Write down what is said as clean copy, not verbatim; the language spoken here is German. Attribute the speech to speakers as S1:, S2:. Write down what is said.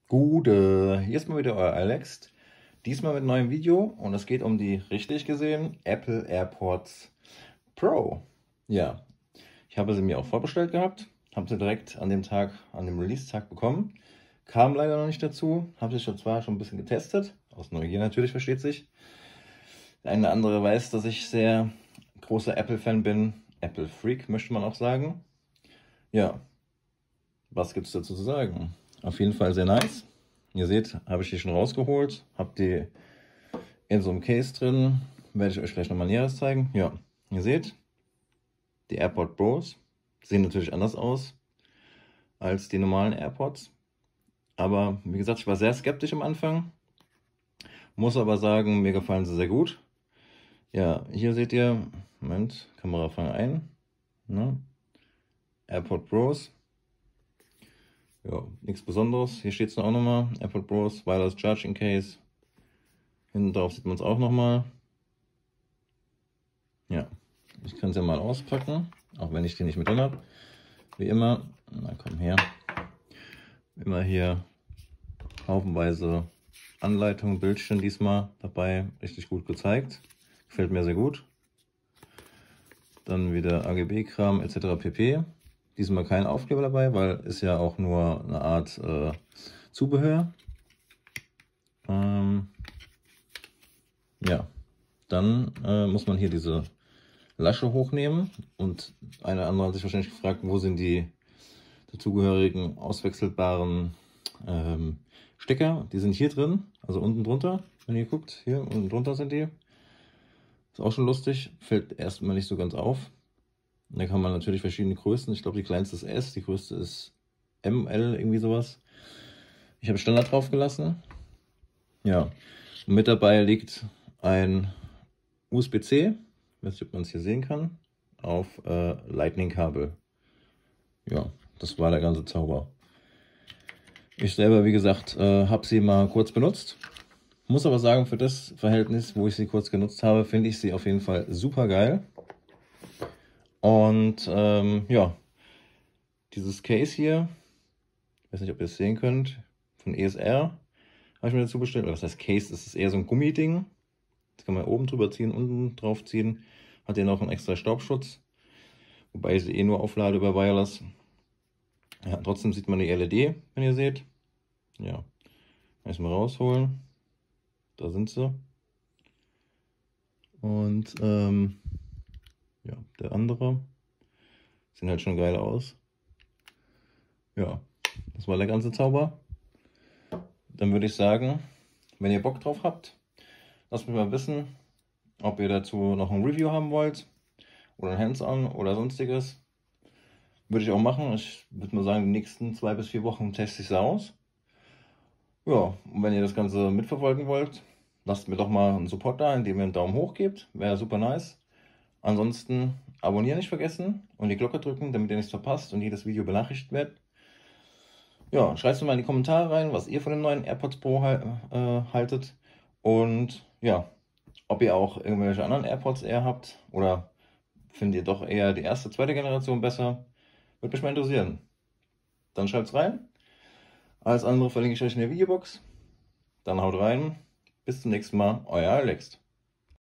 S1: Gute, hier ist mal wieder euer Alex. Diesmal mit einem neuen Video und es geht um die, richtig gesehen, Apple AirPods Pro. Ja, ich habe sie mir auch vorbestellt gehabt, habe sie direkt an dem Tag, an dem Release-Tag bekommen. Kam leider noch nicht dazu, habe sie zwar schon ein bisschen getestet, aus Neugier natürlich, versteht sich. Der eine oder andere weiß, dass ich sehr großer Apple-Fan bin, Apple-Freak möchte man auch sagen. Ja, was gibt es dazu zu sagen? Auf jeden Fall sehr nice. Ihr seht, habe ich die schon rausgeholt, habe die in so einem Case drin, werde ich euch gleich nochmal Näheres zeigen. Ja, ihr seht, die AirPod Pros sehen natürlich anders aus als die normalen AirPods. Aber wie gesagt, ich war sehr skeptisch am Anfang, muss aber sagen, mir gefallen sie sehr gut. Ja, hier seht ihr, Moment, Kamera fange ein, ne? AirPod Pros. Ja, nichts Besonderes. Hier steht es auch nochmal, AirPod Pros, Wireless Charging Case. Hinten drauf sieht man es auch nochmal. Ja, ich kann es ja mal auspacken, auch wenn ich die nicht mit drin habe. Wie immer, na komm her. Immer hier haufenweise Anleitung, Bildchen diesmal dabei, richtig gut gezeigt. Gefällt mir sehr gut. Dann wieder AGB-Kram etc. pp. Diesmal kein Aufkleber dabei, weil ist ja auch nur eine Art Zubehör. Ja, dann muss man hier diese Lasche hochnehmen und eine andere hat sich wahrscheinlich gefragt, wo sind die dazugehörigen auswechselbaren Stecker. Die sind hier drin, also unten drunter, wenn ihr guckt, hier unten drunter sind die. Ist auch schon lustig, fällt erstmal nicht so ganz auf. Da kann man natürlich verschiedene Größen, ich glaube die kleinste ist S, die größte ist ML, irgendwie sowas. Ich habe Standard drauf gelassen. Ja, und mit dabei liegt ein USB-C, ich weiß nicht, ob man es hier sehen kann, auf Lightning-Kabel. Ja, das war der ganze Zauber. Ich selber, wie gesagt, habe sie mal kurz benutzt. Muss aber sagen, für das Verhältnis, wo ich sie kurz genutzt habe, finde ich sie auf jeden Fall super geil. Und ja, dieses Case hier, ich weiß nicht, ob ihr es sehen könnt, von ESR habe ich mir dazu bestellt. Oder was heißt Case? Das ist eher so ein Gummiding. Das kann man oben drüber ziehen, unten drauf ziehen. Hat ja noch einen extra Staubschutz. Wobei ich sie eh nur auflade über Wireless. Ja, trotzdem sieht man die LED, wenn ihr seht. Ja, erstmal rausholen. Da sind sie. Und ja, der andere. Sehen halt schon geil aus. Ja, das war der ganze Zauber. Dann würde ich sagen, wenn ihr Bock drauf habt, lasst mich mal wissen, ob ihr dazu noch ein Review haben wollt oder ein Hands-on oder sonstiges. Würde ich auch machen. Ich würde mal sagen, die nächsten 2 bis 4 Wochen teste ich es aus. Ja, und wenn ihr das Ganze mitverfolgen wollt, lasst mir doch mal einen Support da, indem ihr einen Daumen hoch gebt. Wäre super nice. Ansonsten abonnieren nicht vergessen und die Glocke drücken, damit ihr nichts verpasst und jedes Video benachrichtigt werdet. Ja, schreibt mir mal in die Kommentare rein, was ihr von dem neuen AirPods Pro haltet. Und ja, ob ihr auch irgendwelche anderen AirPods eher habt oder findet ihr doch eher die erste, zweite Generation besser. Würde mich mal interessieren. Dann schreibt's rein. Alles andere verlinke ich euch in der Videobox. Dann haut rein. Bis zum nächsten Mal. Euer Alex.